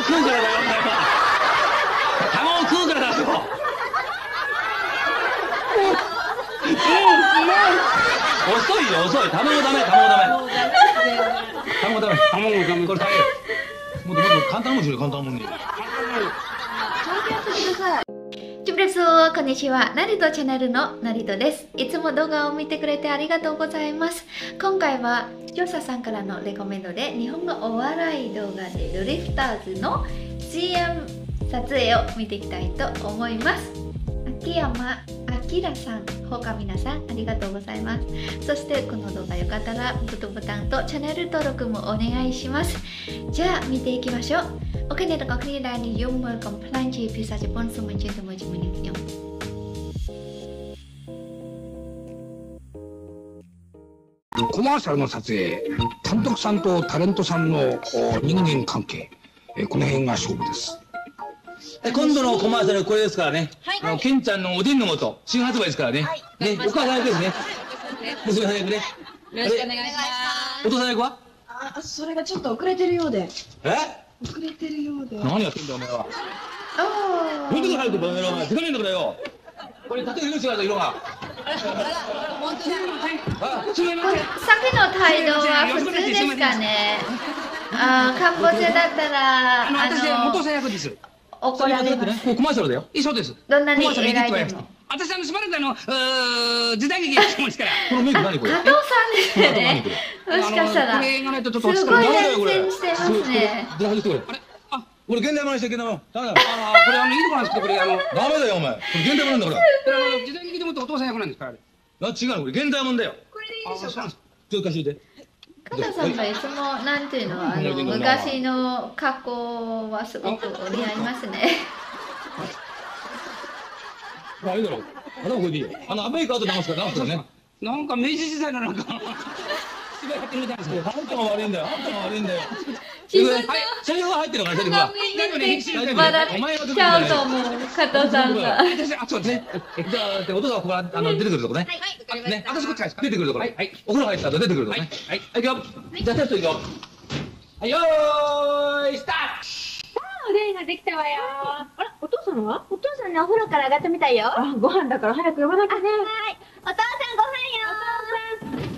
食うからだよ、お前は。卵食うからだよ。遅いよ、遅い。卵ダメ、卵ダメ。卵ダメ、卵ダメ。これ食べる。もっと簡単なもんしろ、簡単なもんに。 チュプレスこんにちは。ナリトチャンネルのナリトです。いつも動画を見てくれてありがとうございます。今回は視聴者さんからのレコメンドで日本語お笑い動画でドリフターズの CM 撮影を見ていきたいと思います。秋山明さん、他皆さんありがとうございます。そしてこの動画よかったらグッドボタンとチャンネル登録もお願いします。じゃあ見ていきましょう。Ok,អ្នកទាំងអស់គ្នាដែលនិយមមើលកំ pl ាញ់ជាភាសាជប៉ុនសូមអញ្ជើញទៅមើលជាមួយនឹងខ្ញុំコマーシャルの撮影、監督さんとタレントさんの人間関係、この辺が勝負です。 今度のコマーシャルこれですからね。ケンちゃんのおでんの素新発売ですからね。ね、お母さん役ですね。娘さん役ね。よろしくお願いします。お父さん役は？ それがちょっと遅れてるようで。遅れてるようで。 何やってんだお前は。どこ入るとこの野郎お前。手加減だからよ。これ縦色違うぞ色が。 さっきの態度は普通ですかね。カンボジアだったら私お父さん役です。 怒られます。 コマーシャルだよ。 そうです。 どんなに偉いでも。 私しばらく時代劇やってますから。 このメイク何これ？ 加藤さんですね。もしかしたら。 これがないとちょっとすごい変遷してますね。 あれ？俺現代真似して現代もダメだ。 これいいとこなんですけどこれダメだよお前。これ現代もなんだから。 時代劇でもってお父さん役なんですから。 違うのこれ現代もんだよ。 これでいいでしょうか。 ちょっと貸して。 加藤さんがいつもなんていうの昔の格好はすごくお似合いますね。 あいいだろう。これでいいよ。メイクアウト直すからね。 なんか明治時代のなんか芝居やってるみたいですけど。 あんたが悪いんだよ。あんたが悪いんだよ。 自分のセリフが入ってるからセリフが。 笑っちゃうと思う加藤さんが。 そうですね。 じゃあお父さんここ出てくるとこね。ね。 私こっちですか。 出てくるところ。お風呂入った後出てくるとこね。はい。行くよ。じゃあテスト行くよ。はいよーいスタート。 おでんができたわよ。あら、お父さんは？お父さんね、お風呂から上がったみたいよ。ご飯だから早く呼ばなきゃね。はい。お父さんご飯よ。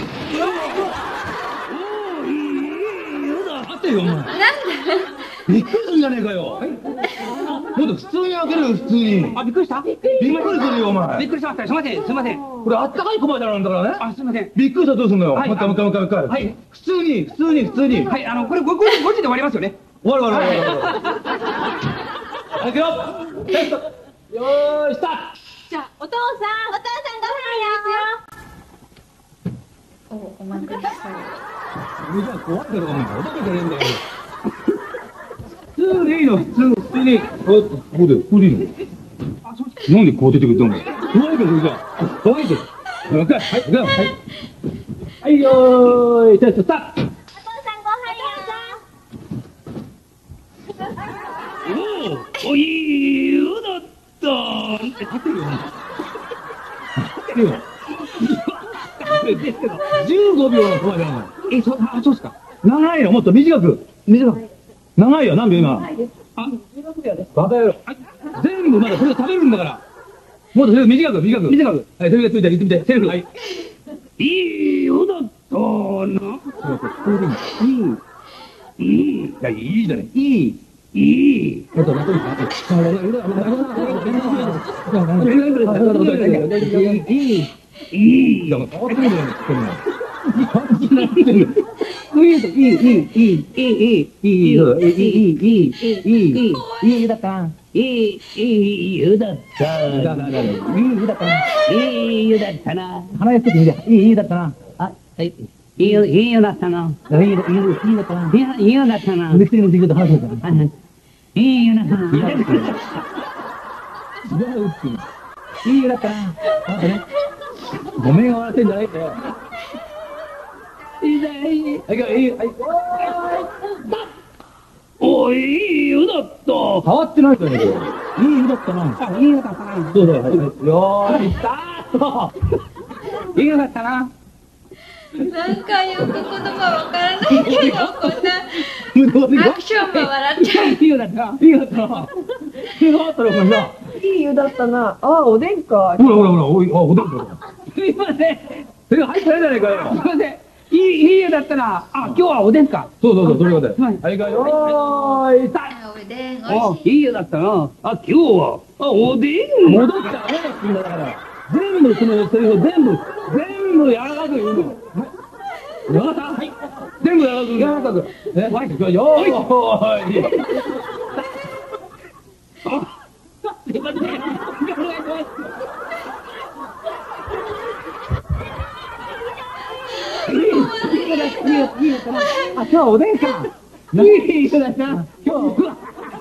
待てよお前。 なんで？ びっくりするんじゃねえかよ。もっと普通に開けるよ普通に。 びっくりした？ びっくりするよお前。 びっくりしました。すみません。すみません。 これあったかいコマーシャルなんだからね。 すみません。 びっくりしたらどうすんのよ。もう一回。 はい。 普通に。 はい。これ5時で終わりますよね。 終わる。はい行くよ。テスト。よーいスタート。 じゃあ、お父さんご飯よ。 お待くださじゃあ怖いけどお前おだけじゃねえんだよ。普通でいいの普通に。ここでいいの。なんでこう出てくるの？怖いけどじゃあ怖いけど。はいよーいテストスタート。 お父さんご飯よ。 おいよだった立てるよ立てるよ15秒の声だよそうっすか長いよもっと短く長いよ何秒今16秒ですバカ野郎全部まだこれ食べるんだからもっと短くはいそれがついたら言ってみてセルフはいいいよだったないいじゃないいい。ごめんが笑ってんじゃないんだよ。おい、いい湯だった。変わってないじゃねえかよ。いい湯だったな。いい湯だったな。そうだよ。よーい、スタート。いい湯だったな。 なんかよく言葉わからないけど、こんなアクションも笑っちゃう。 いいよだったな。いいよだったな。いいよだったら、お前な。 いい湯だったな。ああ、おでんか。 ほらほらほら、おい、あ、おでんだ。すいません。それが入ってないじゃないかよ。すいません。いい湯だったな。あ、今日はおでんか。そうそうそう、それがだよ。はい、よーい、さおでん美あ味、しい。 いい湯だったな。あ、今日は、あ、おでん戻ったら、いいんだから。全部そのセリフを全部柔らかく言うの。柔らかはい。全部柔らかく。はい、よーい。あ、すいません。お願いします。いいよかな。あ、今日はおでんか。いいよだな。今日は。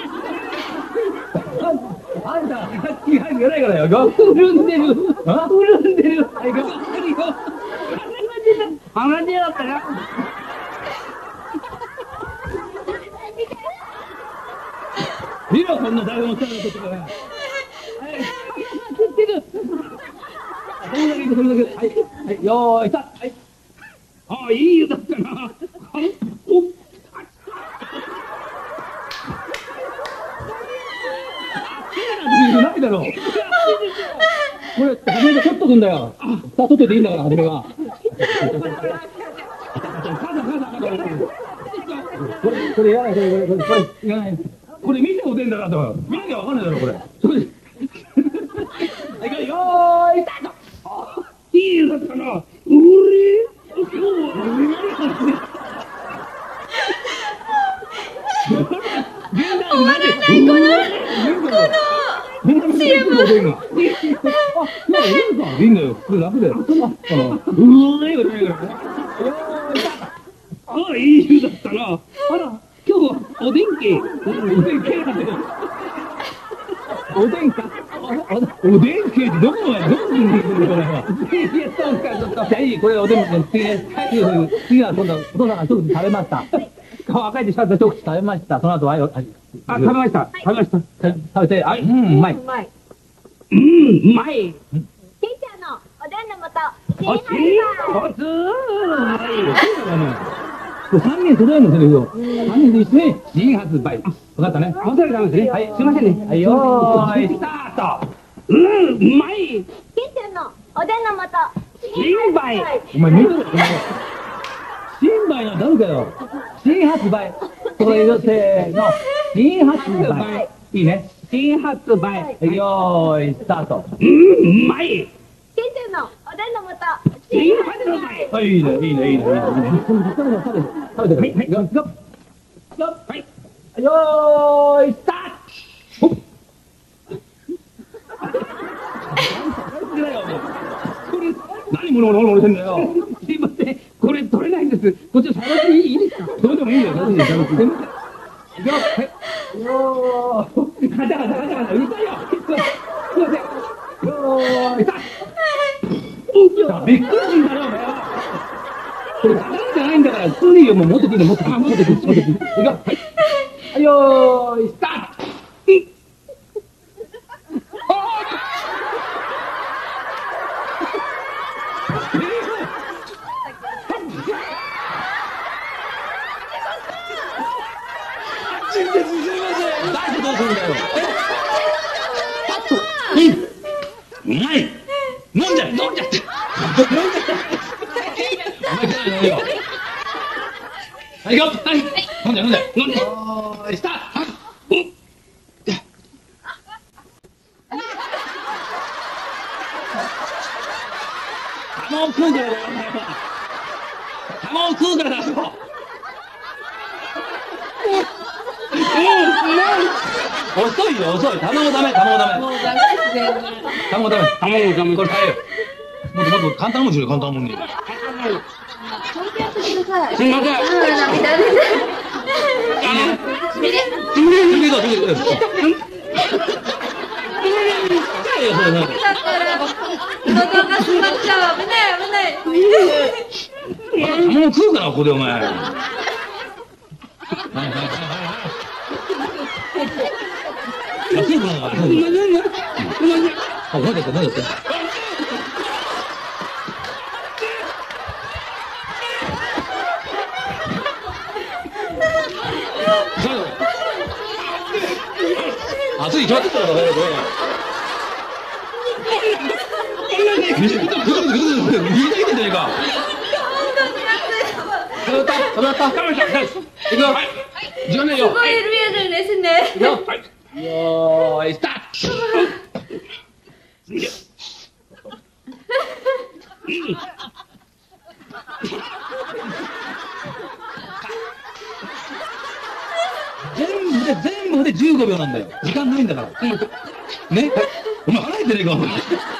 あんた、気が入らないからよ。潤んでる。潤んでる。はい、頑張るよ。鼻血だったな。見ろ、こんな台本を使うことから。はい。食ってる。それだけ、それだけ。はい。はい、よーい、さ。はい。あ、いい湯だったな。おっ。ないだろう。これ、初めて取っとくんだよ。さあ、取っといていいんだから、初めは。これ、やらない、これ、やらない。これ、見ておでんだなと。見なきゃわかんないだろ、これ。それで。はい、よーい、スタート。いい湯だったな。今日は、いいんだよ。これ楽だよ。あ、いい湯だったな。あら、今日はおでん系。おでん系だけど。おでんか。おでん系ってどこが、どこにいるのこれは。いや、そうか、ちょっと。じゃあいい、これおでん、次は今度、お父さんが一口食べました。赤いでしょ、一口食べました。その後は、あ、食べました。食べました。食べて、あ、うまい。うまい。うまい。 ケイちゃんのおでんの素。 あ、3人揃えるの、それを。3人で一緒に新発売。分かったね。合わせるためですね。はい、すいませんね。はい、よーい、スタート。うまい。 ケイちゃんのおでんの素。 新売。お前見ろよ。新売なんてあるかよ。新発売。それよ、せーの。新発売。いいね。新発売。よーい、スタート。うまい。 ケイちゃんのおでんの素。 新発売。はい、いいね、いいね、いいね、いいね。食べて、はい、はい、はい。よーい、スタート。何ものしてんだよ。すいません、これ取れないんです。こっち探していいですか。それでもいいんだよ。探して。すいません。いくよ。はい。よー。ガチャガチャガチャガチャ。うるさいよ。すいません。よーい、スタート。びっくりするんだよ、お前は。これ、ガチャじゃないんだから、普通によ、もう持ってきて、持ってきて、持ってきて、持ってきて。いくよ。はい。よーい、スタート。どうするんだよ。うまい。飲んじゃえ、飲んじゃって。飲んじゃって。お前来ないよ。はい、行こう。はい。飲んじゃえ、飲んじゃえ。飲んじゃえ。おーい、スタート。玉を食うからだよ、お前は。玉を食うからだよ。遅いよ、遅い。卵ダメ、卵ダメ。もうダメですね。卵ダメ。卵ダメ。これ買えよ。もっと簡単なもんしろよ、簡単なもんに。 ちゃんとやってください。 すみません。 涙出てる。 次行こう、次行こう。 だから喉が詰まっちゃう。危ない危ない。 卵食うから、ここでお前。安いから。何だって。 熱い決まってたからね。ぐずぐずぐずぐずぐずぐずぐずぐずぐずじゃねえか。食べた食べました。いくよ。時間ないよ。 すごいリアルですね。 いくよ。よーい、スタート。全部で15秒なんだよ。時間ないんだから。ね、お前払えてねえか、お前。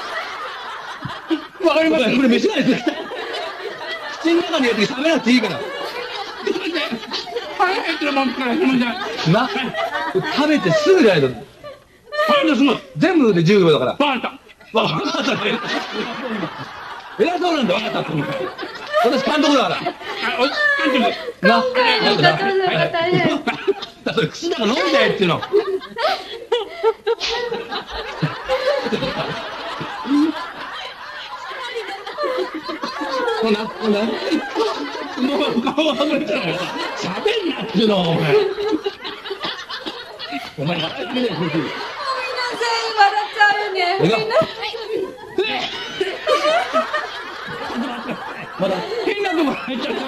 わかりました。これ飯ないです。口の中に入れて食べなくていいから。 腹減ってるもんからすみません。 な、食べてすぐじゃないと。全部で15秒だから。 わかった。 わかったね。偉そうなんでわかったって思う。私監督だから。な、 今回の加藤さんは大変。 それ口だから飲んじゃえっていうの。なんだもう顔が外れちゃう。喋んなっていうの、お前。お前笑ってねえ、こいつ。 全員笑っちゃうよね。みんな。 まだ変なとこ入っちゃった。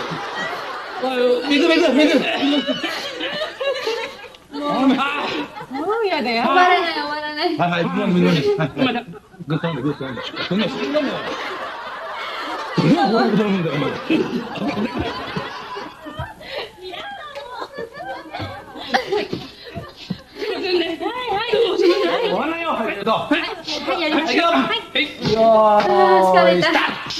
水。 もうやだよ。終わらない。 はい、もう水。はい、グッと飲んで。そんな死んだんだよ。そんなこと飲むんだよ、お前。終わらないよ、はい、ありがとう。 はい、やりましょう。はい。 疲れた。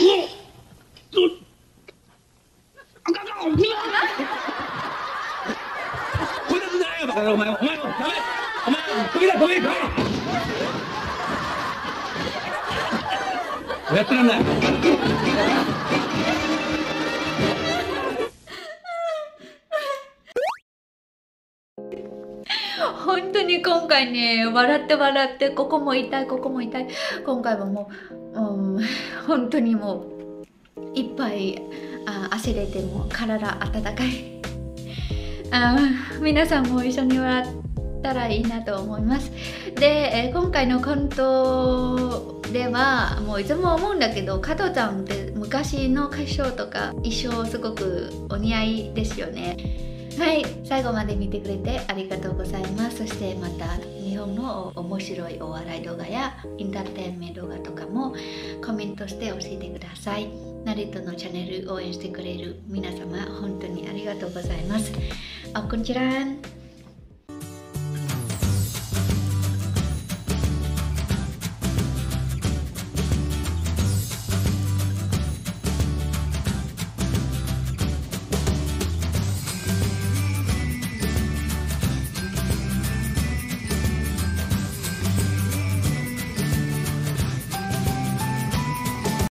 これじゃないよ、バカ野郎、お前もダメ。お前、飛びだ。やってらんない。 本当に今回ね、笑ってここも痛い。今回はもう、本当にもういっぱい焦れても体温かい。皆さんも一緒に笑ったらいいなと思います。で、今回のコントではもういつも思うんだけど、加藤ちゃんって昔の歌唱とか衣装すごくお似合いですよね。はい、最後まで見てくれてありがとうございます。そしてまた日本の面白いお笑い動画やエンターテインメント動画とかもコメントして教えてください。ナリトのチャンネル応援してくれる皆様、本当にありがとうございます。こんにちは。